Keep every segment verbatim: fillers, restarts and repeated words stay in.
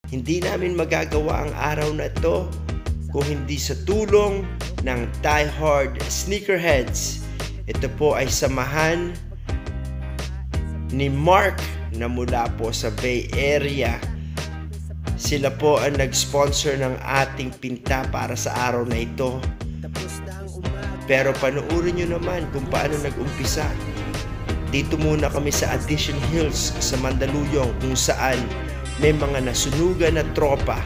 Hindi namin magagawa ang araw na ito kung hindi sa tulong ng Die-Hard Sneakerheads. Ito po ay samahan ni Mark na mula po sa Bay Area. Sila po ang nag-sponsor ng ating pinta para sa araw na ito. Pero panoorin nyo naman kung paano nag-umpisa. Dito muna kami sa Addition Hills sa Mandaluyong, kung saan may mga nasunugan na tropa.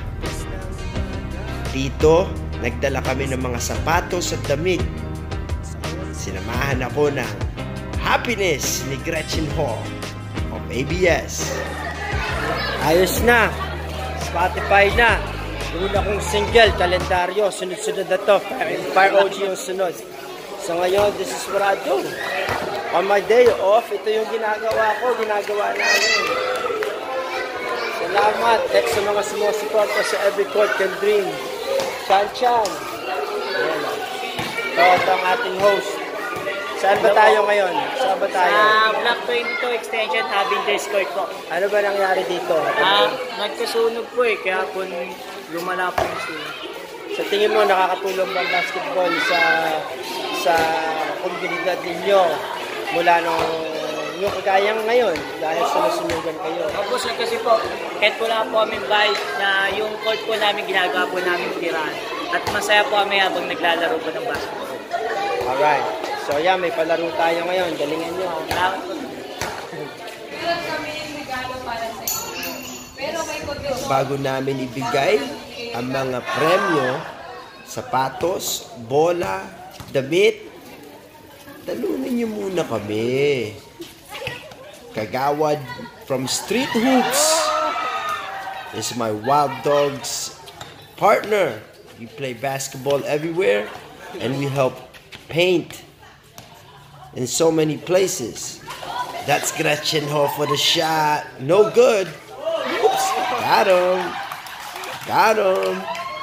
Dito, nagdala kami ng mga sapatos at damit. Sinamahan ako ng Happiness ni Gretchen Ho of A B S. Ayos na, Spotify na. Una kong single, kalendaryo, sunod-sunod na to. Fire O G yung sunod. So ngayon, this is what I do. On my day off, ito yung ginagawa ko, ginagawa namin. Salamat, text sa mga sumusuporta sa Every Court Can Dream. Chan Chan. Ayan. Ito, ito ang ating host. Saan ba tayo ngayon? Saan ba tayo? Sa Block twenty-two Extension, Habinders Court po. Ano ba nangyari dito? Ah, nagkasunog po eh, kaya po lumala po yung sunog. Sa tingin mo, nakakatulong ba ang basketball sa sa komunidad ninyo mula nung yung kagayang ngayon dahil sa nasunugan kayo? Opo sir, kasi po, kahit wala po kami bayad na yung court po namin ginagawa po namin tirahan. At masaya po kami habang naglalaro po ng basketball. Alright. So yan, may palaro tayo ngayon. Galingan nyo. Salamat po. Bago namin ibigay ang mga premyo, sapatos, bola, damit, talunin nyo muna kami. Kagawad from Street Hoops is my Wild Dogs partner. We play basketball everywhere and we help paint in so many places. That's Gretchen Ho for the shot. No good. Oops. Got him. Got him.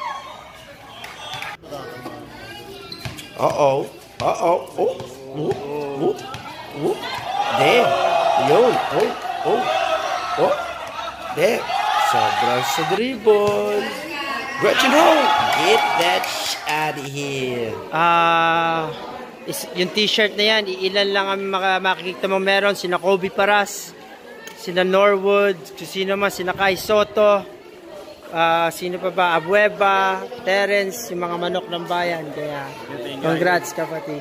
Uh-oh. Uh-oh. Oh. Whoop. Whoop. Whoop. Damn. Yun. Oh. Oh. Oh. Damn. Sobra sa dribble. Gretchen Ho. Get that sh out of here. Ah... Uh... Is, yung t-shirt na yan, ilan lang ang maka, makikita mo meron. Sina Kobe Paras, sina Norwood, sino man, sina Kai Soto, uh, sino pa ba, Abueva, Terence, yung mga manok ng bayan. Kaya, congrats kapatid.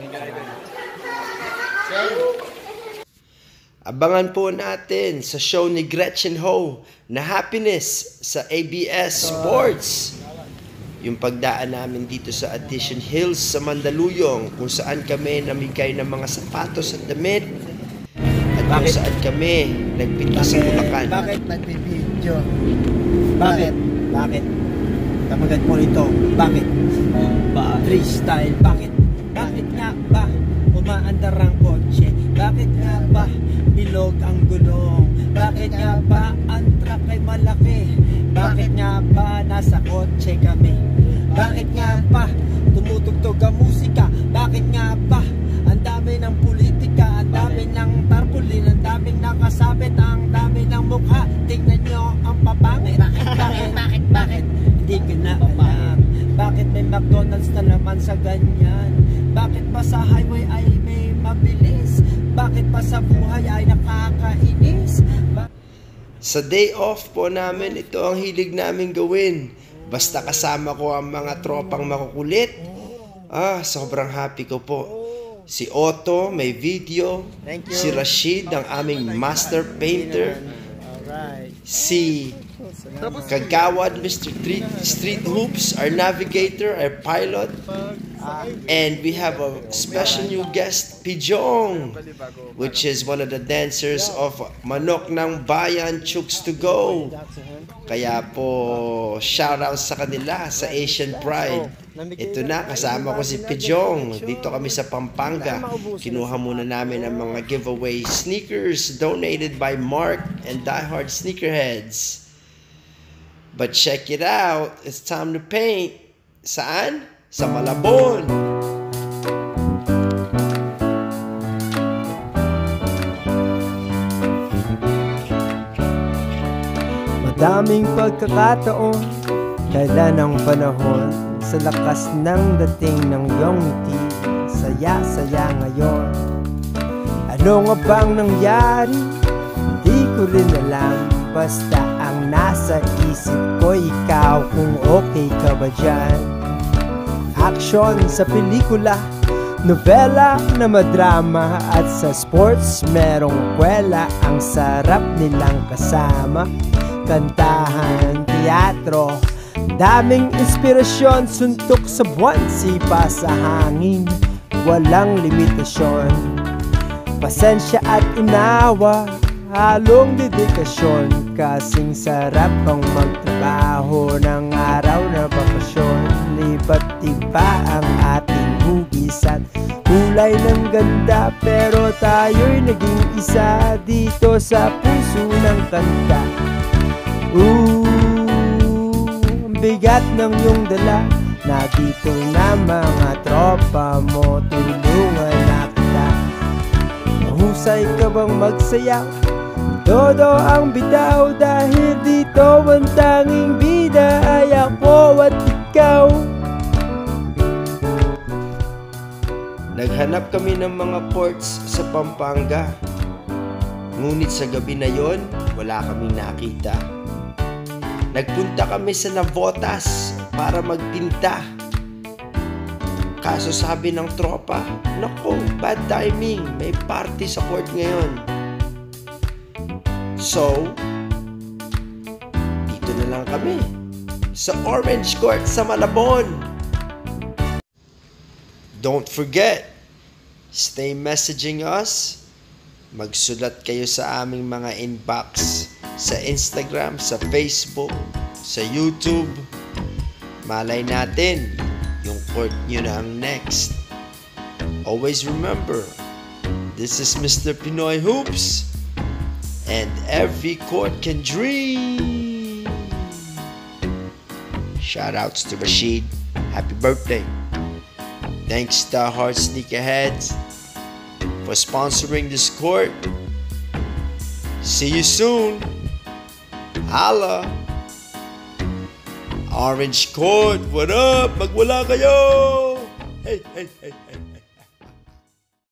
Abangan po natin sa show ni Gretchen Ho na Happiness sa A B S Sports. Yung pagdaan namin dito sa Addition Hills sa Mandaluyong, kung saan kami namigay ng mga sapatos at damit at kung bakit? Saan kami nagpinta sa Bulacan. Bakit nagbibideo? Bakit? Bakit? Tamagat mo ito. Bakit? Ba freestyle. Bakit? Bakit nga ba umaandar ang kotse? Bakit nga ba bilog ang gulong? Bakit nga ba ang truck ay malaki? Bakit nga ba nasa kotse kami? Bakit nga ba tumutugtog ang musika? Bakit nga ba ang dami ng politika? Ang dami ng tarpulin, ang daming nakasabit, ang dami ng mukha. Tingnan nyo ang papangit. Bakit? Bakit? Bakit? Bakit? Hindi ko na alam. Bakit may McDonald's na naman sa ganyan? Bakit ba sa highway ay may mabilis? Bakit ba sa buhay ay nakakainis? Ba Sa day off po namin, ito ang hilig namin gawin. Basta kasama ko ang mga tropang makukulit. Ah, sobrang happy ko po. Si Otto, may video. Si Rashid, ang aming master painter. Si Kagawad, Mister Street Hoops, our navigator, our pilot. And we have a special new guest, Pijong, which is one of the dancers of Manok ng Bayan, Chooks to Go. Kaya po, shout out sa kanila sa Asian Pride. Ito na, kasama ko si Pijong. Dito kami sa Pampanga. Kinuha muna namin ang mga giveaway sneakers donated by Mark and Die-Hard Sneakerheads. But check it out, it's time to paint. Saan? Sa Malabon. daming pagkakataon, kailan ang panahon, sa lakas ng dating ng iyong ngiti, saya-saya ngayon. Ano nga bang nangyari? Di ko rin alam, basta ang nasa isip ko ikaw, kung okay ka ba dyan. Action sa pelikula, nobela na madrama, at sa sports merong kwela, ang sarap nilang kasama. Kantahan, teatro, daming inspirasyon, suntok sa buwan, sipa sa hangin, walang limitasyon. Pasensya at unawa, halong dedikasyon, kasing sarap ang magtrabaho ng araw na bakasyon. Libat iba ang ating hugis at kulay ng ganda, pero tayo'y naging isa dito sa puso ng kanta. Ooh, ang bigat ng iyong dala, nandito na mga tropa mo, tulungan na kita. Mahusay ka bang magsayaw? Todo ang bitaw, dahil dito ang tanging bida ay ako at ikaw. Naghanap kami ng mga ports sa Pampanga, ngunit sa gabi na yon, wala kaming nakita. Nagpunta kami sa Navotas para magpinta. Kaso sabi ng tropa, nako, bad timing, may party sa court ngayon. So, dito na lang kami, sa Orange Court sa Malabon. Don't forget, stay messaging us. Magsulat kayo sa aming mga inbox sa Instagram, sa Facebook, sa YouTube. Malay natin, yung court nyo na ang next. Always remember, this is Mister Pinoy Hoops, and every court can dream. Shoutouts to Rashid. Happy birthday. Thanks to Heart Sneakerheads for sponsoring this court. See you soon. Holla. Orange Court, what up? Magwala kayo. Hey, hey, hey.